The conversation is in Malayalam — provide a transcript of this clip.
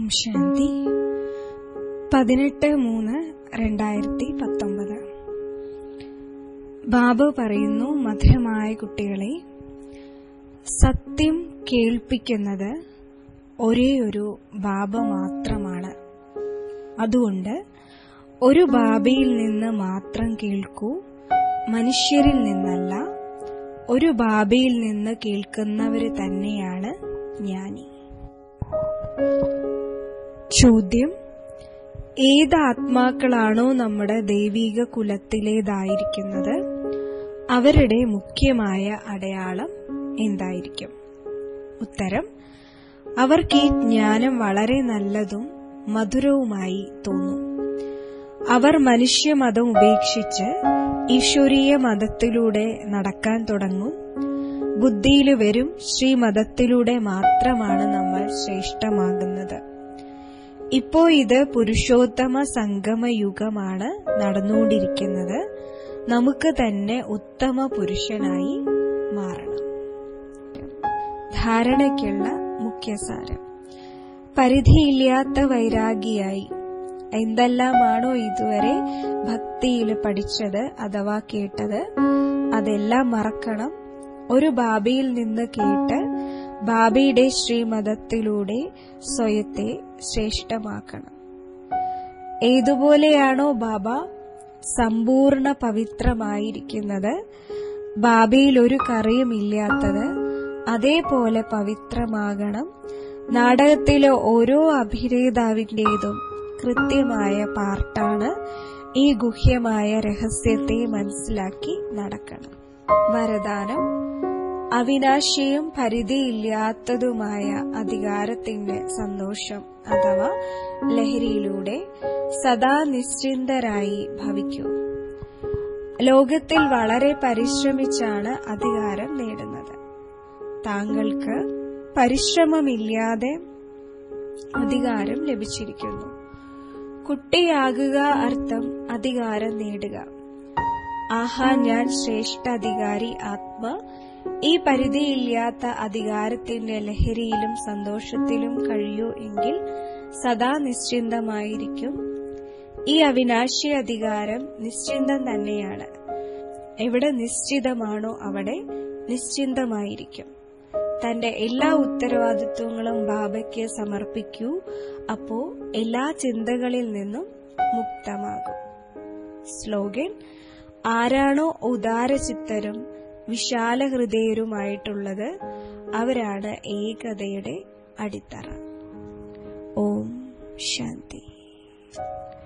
ശാന്തി. 18/3/2019. ബാബ പറയുന്നു, മധുരമായ കുട്ടികളെ, സത്യം കേൾപ്പിക്കുന്നത് ഒരേ ഒരു ബാബ മാത്രമാണ്. അതുകൊണ്ട് ഒരു ബാബയിൽ നിന്ന് മാത്രം കേൾക്കൂ, മനുഷ്യരിൽ നിന്നല്ല. ഒരു ബാബയിൽ നിന്ന് കേൾക്കുന്നവര് തന്നെയാണ് ജ്ഞാനി. ചോദ്യം: ഏത് ആത്മാക്കളാണോ നമ്മുടെ ദൈവിക കുലത്തിലേതായിരിക്കുന്നത്, അവരുടെ മുഖ്യമായ അടയാളം എന്തായിരിക്കും? ഉത്തരം: അവർക്ക് ഈ ജ്ഞാനം വളരെ നല്ലതും മധുരവുമായി തോന്നും. അവർ മനുഷ്യമതം ഉപേക്ഷിച്ച് ഈശ്വരീയ മതത്തിലൂടെ നടക്കാൻ തുടങ്ങും. ബുദ്ധിയിൽ വരും, ശ്രീമതത്തിലൂടെ മാത്രമാണ് നമ്മൾ ശ്രേഷ്ഠമാകുന്നത്. ഇപ്പോ ഇത് പുരുഷോത്തമ സംഗമയുഗമാണ് നടന്നുകൊണ്ടിരിക്കുന്നത്. നമുക്ക് തന്നെ ഉത്തമ പുരുഷനായി മാറണം. ധാരണയ്ക്കുള്ള മുഖ്യസാരം: പരിധിയില്ലാത്ത വൈരാഗിയായി എന്തെല്ലാമാണോ ഇതുവരെ ഭക്തിയിൽ പഠിച്ചത് അഥവാ കേട്ടത്, അതെല്ലാം മറക്കണം. ഒരു ബാബയിൽ നിന്ന് കേട്ട് ബാബയുടെ ശ്രീമതത്തിലൂടെ സ്വയത്തെ ശ്രേഷ്ഠമാക്കണം. ഏതുപോലെയാണോ ബാബ സമ്പൂർണ്ണ പവിത്രമായിരിക്കുന്നത്, ബാബയിൽ ഒരു കറയുമില്ലാത്തത്, അതേപോലെ പവിത്രമാകണം. നാടകത്തിലെ ഓരോ അഭിനേതാവിന്റേതും കൃത്യമായ പാർട്ടാണ്. ഈ ഗുഹ്യമായ രഹസ്യത്തെ മനസ്സിലാക്കി നടക്കണം. വരദാനം: അവിനാശിയും പരിധിയില്ലാത്തതുമായ അധികാരത്തിന്റെ സന്തോഷം അഥവാ ലഹരിയിലൂടെ സദാ നിശ്ചിന്തരായി ഭവിക്കൂ. ലോകത്തിൽ വളരെ പരിശ്രമിച്ചാണ് അധികാരം നേടുന്നത്. താങ്കൾക്ക് പരിശ്രമമില്ലാതെ അധികാരം ലഭിച്ചിരിക്കുന്നു. കുട്ടിയാകുക അർത്ഥം അധികാരം നേടുക. ആഹാ, ഞാൻ ശ്രേഷ്ഠ അധികാരി ആത്മ. ഈ പരിധിയില്ലാത്ത അധികാരത്തിന്റെ ലഹരിയിലും സന്തോഷത്തിലും കഴിയൂ എങ്കിൽ സദാ നിശ്ചിന്തമായിരിക്കും. ഈ അവിനാശി അധികാരം നിശ്ചിന്തം തന്നെയാണ്. എവിടെ നിശ്ചിതമാണോ അവിടെ നിശ്ചിന്തമായിരിക്കും. തന്റെ എല്ലാ ഉത്തരവാദിത്വങ്ങളും ബാബയ്ക്ക് സമർപ്പിക്കൂ. അപ്പോ എല്ലാ ചിന്തകളിൽ നിന്നും മുക്തമാകും. സ്ലോഗൻ: ആരാണോ ഉദാരചിത്തരും വിശാല ഹൃദയരുമായിട്ടുള്ളത്, അവരാണ് ഏകതയുടെ അടിത്തറ. ഓം ശാന്തി.